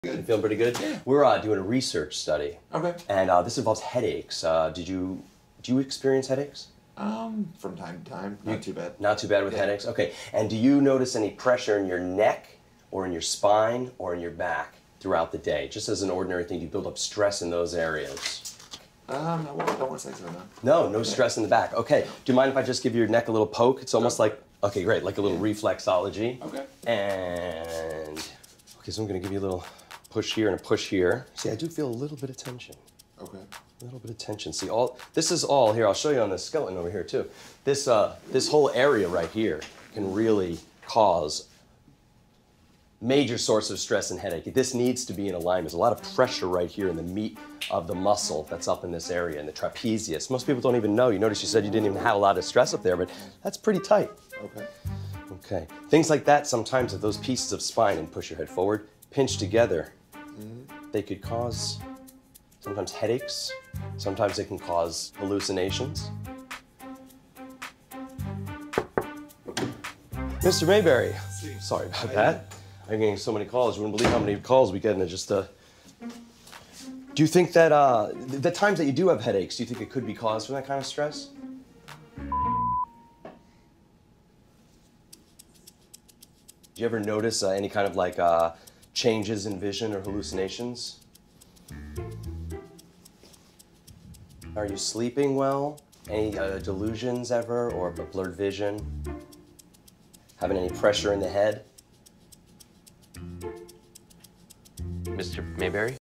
You feeling pretty good? We're doing a research study. Okay. And this involves headaches. Do you experience headaches? From time to time. Not too bad. Not too bad with headaches? Okay. And do you notice any pressure in your neck or in your spine or in your back throughout the day? Just as an ordinary thing, do you build up stress in those areas? I don't want to say so, no. No stress in the back. Okay. Do you mind if I just give your neck a little poke? It's almost like, okay, great, like a little reflexology. Okay. And, okay, so I'm going to give you a little push here and a push here. See, I do feel a little bit of tension. Okay. A little bit of tension. See, this is all here. I'll show you on the skeleton over here too. This whole area right here can really cause major source of stress and headache. This needs to be in alignment. There's a lot of pressure right here in the meat of the muscle that's up in this area, in the trapezius. Most people don't even know. You notice you said you didn't even have a lot of stress up there, but that's pretty tight. Okay. Okay. Things like that, sometimes if those pieces of spine, and push your head forward, pinch together, they could cause sometimes headaches. Sometimes they can cause hallucinations. Mr. Mayberry, sorry about that. I'm getting so many calls. You wouldn't believe how many calls we get in just do you think that the times that you do have headaches, do you think it could be caused from that kind of stress? Do you ever notice any kind of like changes in vision or hallucinations? Are you sleeping well? Any delusions ever, or blurred vision? Having any pressure in the head? Mr. Mayberry?